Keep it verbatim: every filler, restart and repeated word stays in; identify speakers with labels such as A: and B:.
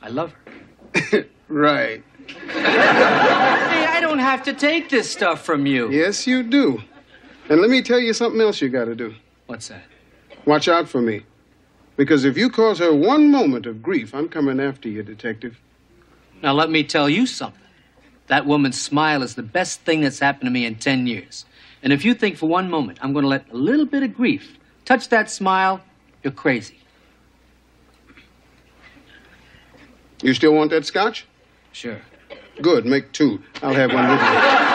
A: I love her.
B: Right.
A: Hey, I don't have to take this stuff from you.
B: Yes, you do. And let me tell you something else you got to do.
A: What's that?
B: Watch out for me. Because if you cause her one moment of grief, I'm coming after you, Detective.
A: Now, let me tell you something. That woman's smile is the best thing that's happened to me in ten years. And if you think for one moment I'm going to let a little bit of grief touch that smile, you're crazy.
B: You still want that scotch?
A: Sure.
B: Good, make two. I'll have one with you.